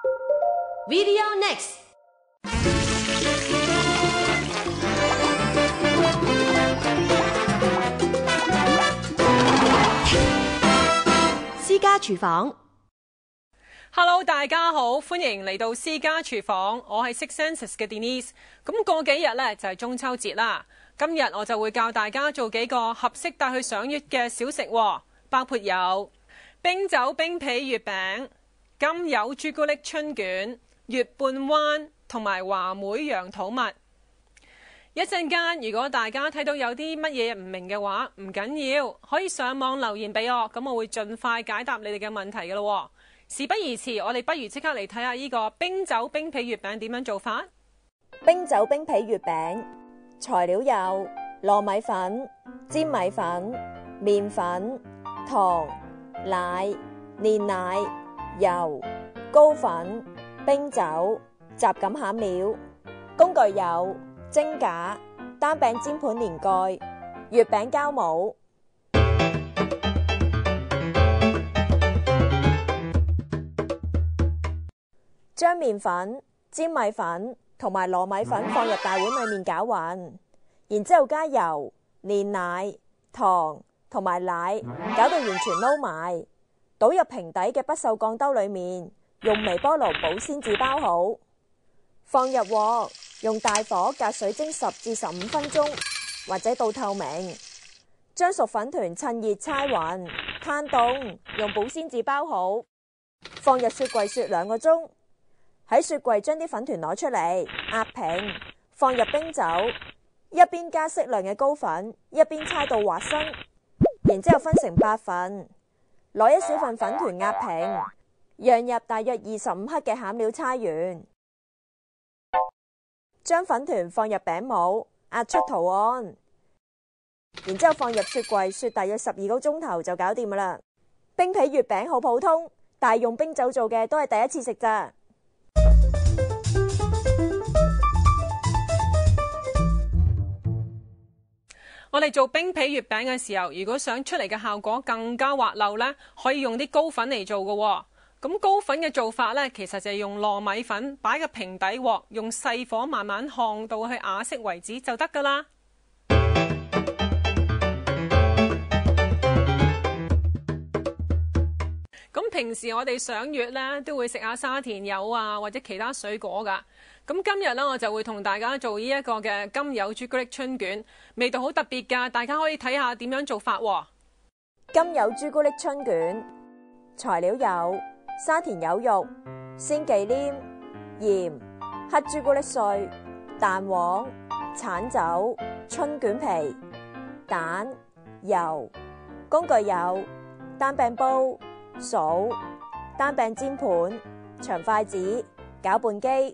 Video next。私家廚房 Hello， 大家好，歡迎嚟到私家廚房，我係 Six Senses 嘅 Denise。咁過幾日呢，就係中秋節啦，今日我就會教大家做幾個合適帶去賞月嘅小食，包括有冰酒冰皮月餅、甘柚朱古力春卷、月半彎同埋話梅楊桃蜜。一陣間如果大家睇到有啲乜嘢唔明嘅話，唔緊要，可以上網留言俾我，咁我會盡快解答你哋嘅問題㗎咯。事不宜遲，我哋不如即刻嚟睇下呢個冰酒冰皮月餅點樣做法。 冰酒冰皮月餅材料有糯米粉、粘米粉、麵粉、糖、奶、煉奶、油、糕粉、冰酒、雜錦餡料。工具有蒸架、單餅煎盤連蓋、月餅膠模。將麵粉、粘米粉同埋糯米粉放入大碗裏面攪勻，然之後加油、煉奶、糖同埋奶，搞到完全撈埋，倒入平底嘅不鏽鋼兜裏面，用微波爐保鮮紙包好，放入鍋，用大火隔水蒸10至15分鐘，或者到透明。將熟粉團趁熱搓勻，攤凍，用保鮮紙包好，放入雪櫃雪2個鐘。喺雪櫃將啲粉團攞出嚟，壓平，放入冰酒，一邊加適量嘅糕粉，一邊搓到滑身，然之後分成8份，攞一小份粉團壓平，釀入大約25克嘅餡料搓完，將粉團放入餅模，壓出圖案，然之後放入雪櫃雪大約12個鐘頭就搞掂㗎啦。冰皮月餅好普通，但係用冰酒做嘅都係第一次食咋。 我哋做冰皮月餅嘅時候，如果想出嚟嘅效果更加滑溜呢，可以用啲糕粉嚟做嘅。咁糕粉嘅做法呢，其實就係用糯米粉擺個平底鑊，用細火慢慢烘到去啞色為止就得噶啦。咁平時我哋賞月呢，都會食下沙田柚啊，或者其他水果噶。咁今日呢，我就會同大家做呢一個嘅甘柚朱古力春卷，味道好特別噶，大家可以睇下點樣做法喎。 甘柚朱古力春卷材料有沙田柚肉、鮮忌廉、鹽、黑朱古力碎、蛋黃、橙酒、春卷皮、蛋、油。工具有單餅煲、掃、單餅煎盤、長筷子、攪拌機。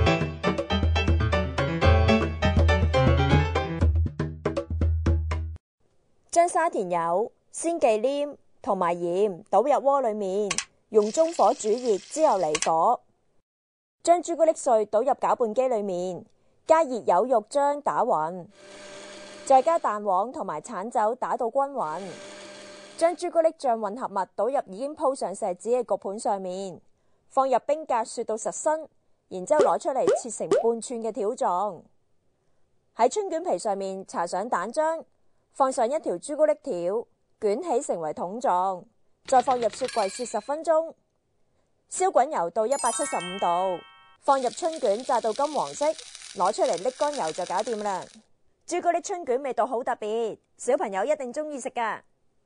將沙田柚、鮮忌廉同埋鹽倒入鍋裏面，用中火煮熱之後離火。將朱古力碎倒入攪拌機裏面，加熱柚肉漿打勻，再加蛋黃同埋橙酒打到均勻。將朱古力醬混合物倒入已經鋪上錫紙嘅焗盤上面，放入冰格雪到實身，然之後攞出嚟切成半寸嘅條狀。喺春卷皮上面搽上蛋漿，放上一條朱古力條，捲起成為筒狀，再放入雪櫃雪10分鐘。燒滾油到175度，放入春卷炸到金黃色，攞出嚟瀝乾油就搞掂啦。朱古力春卷味道好特別，小朋友一定中意食噶。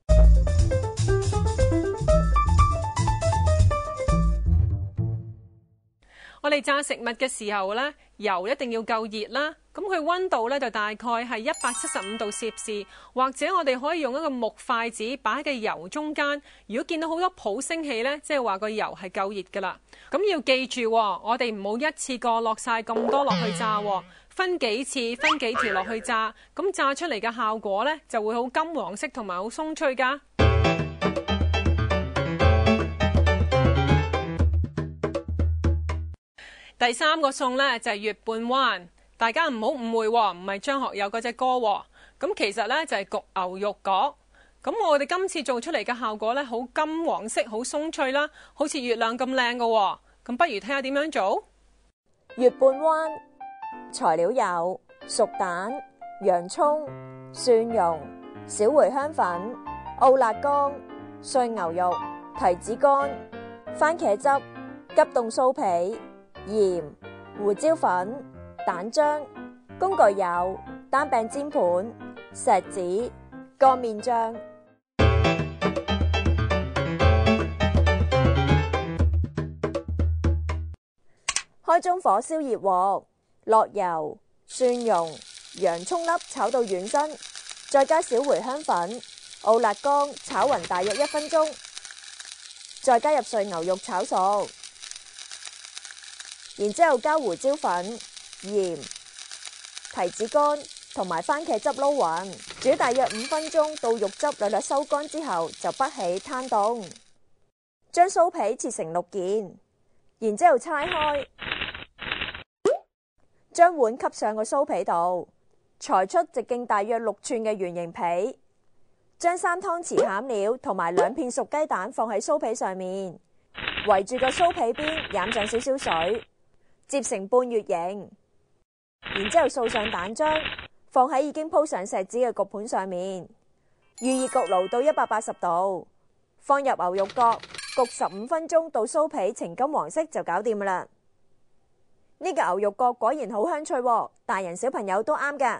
我哋炸食物嘅時候呢，油一定要夠熱啦。咁佢溫度呢，就大概係175度攝氏，或者我哋可以用一個木筷子擺喺個油中間。如果見到好多泡升起呢，即係話個油係夠熱噶啦。咁要記住，我哋唔好一次過落晒咁多落去炸，分幾次分幾條落去炸，咁炸出嚟嘅效果呢，就會好金黃色同埋好鬆脆噶。第3個餸呢，就係月半彎，大家唔好誤會喎，唔係張學友嗰隻歌喎。咁其實呢，就係焗牛肉角。咁我哋今次做出嚟嘅效果呢，好金黃色，好鬆脆啦，好似月亮咁靚㗎喎。 咁不如睇下點樣做？ 月半彎材料有熟蛋、洋葱、蒜蓉、小茴香粉、澳辣乾、碎牛肉、提子乾、番茄汁、急凍酥皮、鹽、胡椒粉、蛋漿。工具有單柄煎盤、錫紙、乾麵醬。開中火燒熱鑊，落油、蒜蓉、洋葱粒炒到軟身，再加小茴香粉、澳辣乾炒勻大約1分鐘，再加入碎牛肉炒熟，然之後加胡椒粉、鹽、提子乾同埋番茄汁撈勻，煮大約5分鐘到肉汁略略收乾之後就不起攤凍。將酥皮切成6件，然之後拆開，將碗吸上個酥皮度，裁出直徑大約6寸嘅圓形皮，將3湯匙餡料同埋2片熟雞蛋放喺酥皮上面，圍住個酥皮邊染上少少水，折成半月形，然之後掃上蛋漿，放喺已經鋪上錫紙嘅焗盤上面，預熱焗爐到180度，放入牛肉角焗15分鐘到酥皮呈金黃色就搞掂啦。呢個牛肉角果然好香脆喎，大人小朋友都啱㗎。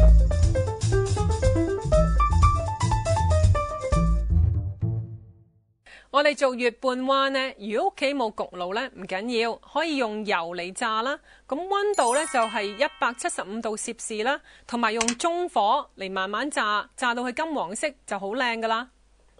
我哋做月半彎呢，如果屋企冇焗爐呢，唔緊要，可以用油嚟炸啦。咁溫度呢，就係175度攝氏啦，同埋用中火嚟慢慢炸，炸到佢金黃色就好靚噶啦。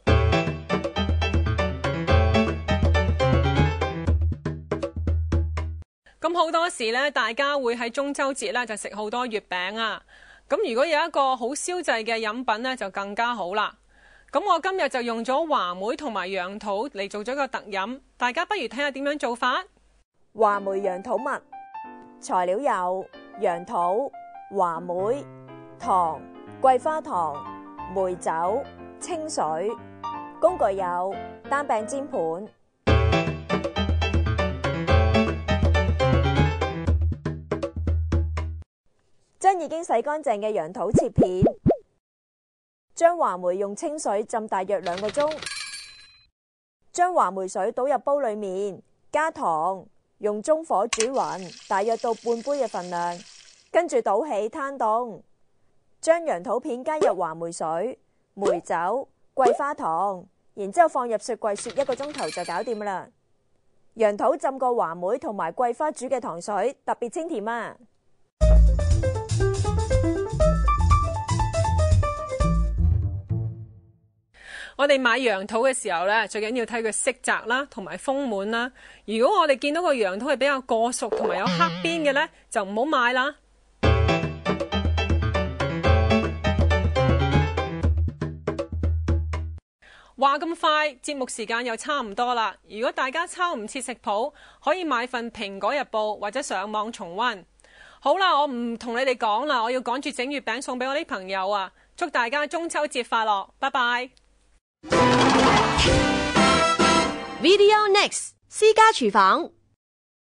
咁好多時呢，大家會喺中秋節呢就食好多月餅啊。咁如果有一個好燒製嘅飲品呢，就更加好啦。咁我今日就用咗話梅同埋楊桃嚟做咗個特飲，大家不如睇下點樣做法。 話梅楊桃蜜材料有楊桃、話梅、糖、桂花糖、梅酒、清水。工具有單柄煎盤。將已經洗乾淨嘅楊桃切片，將話梅用清水浸大約2個鐘，將話梅水倒入煲裏面，加糖，用中火煮勻，大約到半杯嘅份量，跟住倒起攤凍，將楊桃片加入話梅水、梅酒、桂花糖，然之後放入雪櫃雪1個鐘頭就搞掂啦。楊桃浸過話梅同埋桂花煮嘅糖水特別清甜啊！ 我哋買楊桃嘅時候呢，最緊要睇佢色澤啦，同埋豐滿啦。如果我哋見到個楊桃係比較過熟同埋有黑邊嘅呢，就唔好買啦。話咁快，節目時間又差唔多啦。如果大家抄唔切食譜，可以買份《蘋果日報》或者上網重溫。好啦，我唔同你哋講啦，我要趕住整月餅送俾我啲朋友啊！祝大家中秋節快樂，拜拜。 Video Next 私家廚房。